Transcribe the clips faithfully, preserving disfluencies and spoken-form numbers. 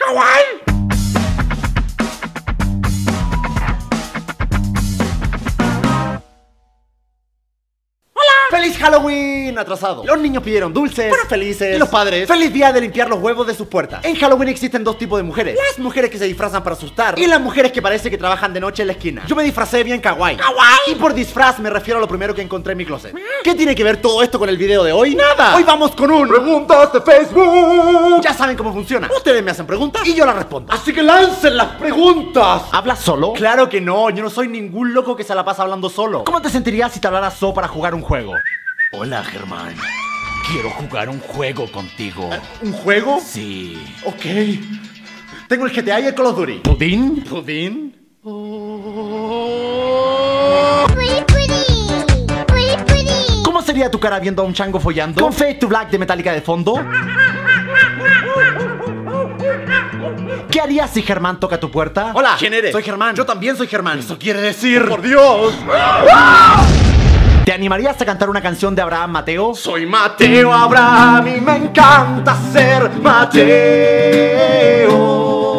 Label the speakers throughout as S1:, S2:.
S1: ¡Kawaii! ¡Feliz Halloween! Atrasado. Los niños pidieron dulces, fueron felices. Y los padres, ¡feliz día de limpiar los huevos de sus puertas! En Halloween existen dos tipos de mujeres: las mujeres que se disfrazan para asustar y las mujeres que parece que trabajan de noche en la esquina. Yo me disfracé bien kawaii. ¡Kawaii! Y por disfraz me refiero a lo primero que encontré en mi closet. ¿Qué tiene que ver todo esto con el video de hoy? ¡Nada! Hoy vamos con un Preguntas de Facebook. Ya saben cómo funciona. Ustedes me hacen preguntas y yo las respondo. Así que lancen las preguntas. ¿Hablas solo? Claro que no, yo no soy ningún loco que se la pasa hablando solo. ¿Cómo te sentirías si te hablaras so para jugar un juego?
S2: Hola, Germán. Quiero jugar un juego contigo.
S1: ¿Un juego?
S2: Sí.
S1: Ok. Tengo el G T A y el Call of Duty.
S2: ¿Pudín?
S1: ¿Pudín? ¿Cómo sería tu cara viendo a un chango follando? ¿Con Fade to Black de Metallica de fondo? ¿Qué harías si Germán toca tu puerta? Hola.
S2: ¿Quién eres?
S1: Soy Germán. Yo también soy Germán.
S2: Eso quiere decir...
S1: ¡Por Dios! ¿Te animarías a cantar una canción de Abraham Mateo? Soy Mateo Abraham y me encanta ser Mateo.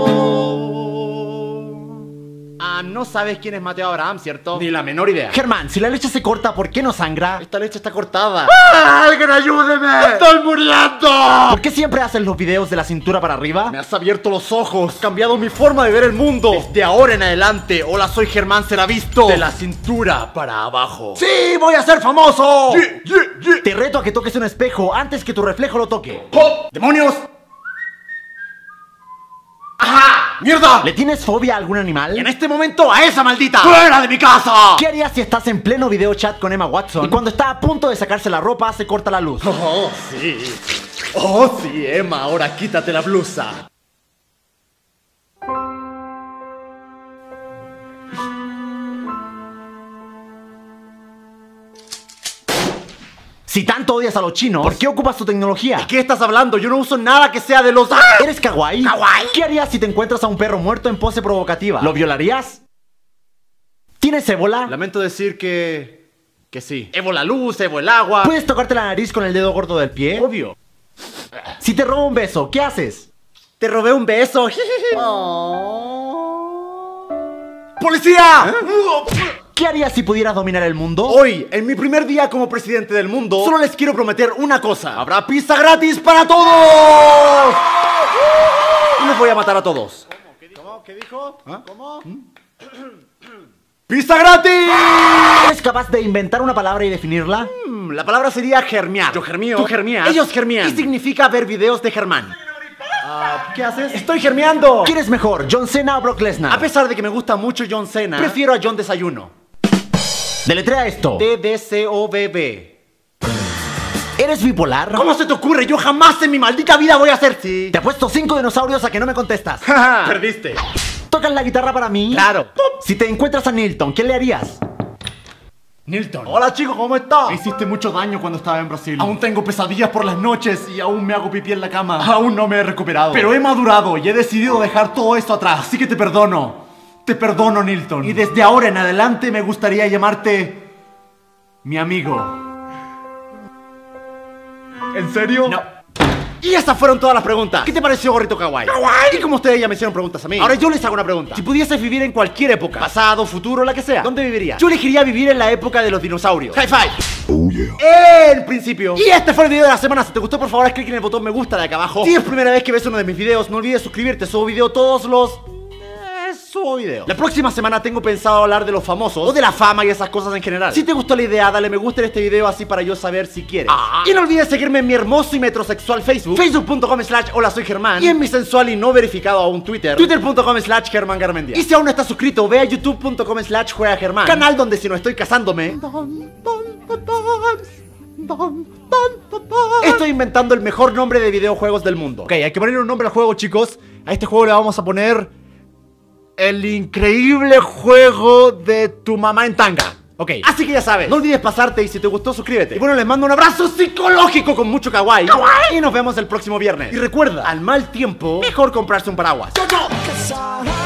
S1: Ah, no sabes quién es Mateo Abraham, ¿cierto? Ni la menor idea. Germán, si la leche se corta, ¿por qué no sangra? Esta leche está cortada. ¡Ah! ¡Alguien ayúdeme! ¡Estoy muriendo! ¿Por qué siempre haces los videos de la cintura para arriba? Me has abierto los ojos, cambiado mi forma de ver el mundo. Desde ahora en adelante, hola, soy Germán, será visto de la cintura para abajo. ¡Sí! ¡Voy a ser famoso! Yeah, yeah, yeah. Te reto a que toques un espejo antes que tu reflejo lo toque. ¡Oh! ¡Demonios! ¡Ajá! ¡Mierda! ¿Le tienes fobia a algún animal? En este momento a esa maldita. ¡Fuera de mi casa! ¿Qué harías si estás en pleno video chat con Emma Watson y cuando está a punto de sacarse la ropa se corta la luz? Oh, sí. Oh, sí, Emma, ahora quítate la blusa. Si tanto odias a los chinos, ¿por qué ocupas tu tecnología? ¿De qué estás hablando? Yo no uso nada que sea de los... ¡Ah! ¿Eres kawaii? ¿Kawaii? ¿Qué harías si te encuentras a un perro muerto en pose provocativa? ¿Lo violarías? ¿Tienes ébola? Lamento decir que... que sí. Evo la luz, evo el agua. ¿Puedes tocarte la nariz con el dedo gordo del pie? Obvio. Si te robo un beso, ¿qué haces? Te robé un beso. Oh. ¡Policía! ¿Eh? ¿Qué harías si pudieras dominar el mundo? Hoy, en mi primer día como presidente del mundo, solo les quiero prometer una cosa: habrá pizza gratis para todos. Y les voy a matar a todos. ¿Cómo? ¿Qué dijo? ¿Cómo? ¿Qué dijo? ¿Ah? ¿Cómo? ¿Mm? ¡Pizza gratis! ¿Eres capaz de inventar una palabra y definirla? Mm, la palabra sería germiar. Yo germío. Tú germías. Ellos germían. Y significa ver videos de Germán. Uh, ¿Qué haces? ¡Estoy germeando! ¿Quién es mejor, John Cena o Brock Lesnar? A pesar de que me gusta mucho John Cena, prefiero a John Desayuno. Deletrea esto: D D C O B B. ¿Eres bipolar? ¿Cómo se te ocurre? Yo jamás en mi maldita vida voy a ser... Sí. Te apuesto cinco dinosaurios a que no me contestas. Perdiste. ¿Tocas la guitarra para mí? Claro. Si te encuentras a Nilton, ¿qué le harías? Nilton. Hola, chico, ¿cómo estás? Me hiciste mucho daño cuando estaba en Brasil. Aún tengo pesadillas por las noches y aún me hago pipí en la cama. Aún no me he recuperado. Pero he madurado y he decidido dejar todo esto atrás. Así que te perdono. Te perdono, Nilton. Y desde ahora en adelante me gustaría llamarte... mi amigo. ¿En serio? No. Y estas fueron todas las preguntas. ¿Qué te pareció, gorrito kawaii? ¿Kawaii? Y como ustedes ya me hicieron preguntas a mí, ahora yo les hago una pregunta. Si pudieses vivir en cualquier época, pasado, futuro, la que sea, ¿dónde vivirías? Yo elegiría vivir en la época de los dinosaurios. High five. Oh yeah. En principio. Y este fue el video de la semana. Si te gustó, por favor, haz clic en el botón me gusta de acá abajo. Si es primera vez que ves uno de mis videos, no olvides suscribirte. Subo video todos los... subo video. La próxima semana tengo pensado hablar de los famosos o de la fama y esas cosas en general. Si te gustó la idea, dale me gusta en este video así para yo saber si quieres. Ah. Y no olvides seguirme en mi hermoso y metrosexual Facebook, facebook punto com slash hola soy Germán, y en mi sensual y no verificado aún Twitter, twitter punto com slash Germán Garmendia. Y si aún no estás suscrito, ve a youtube punto com slash juega Germán, canal donde si no estoy casándome estoy inventando el mejor nombre de videojuegos del mundo. Ok, hay que ponerle un nombre al juego, chicos. A este juego le vamos a poner... el increíble juego de tu mamá en tanga. Ok, así que ya sabes, no olvides pasarte y si te gustó suscríbete. Y bueno, les mando un abrazo psicológico con mucho kawaii, kawaii. Y nos vemos el próximo viernes. Y recuerda, al mal tiempo, mejor comprarse un paraguas. ¡Chau, chau!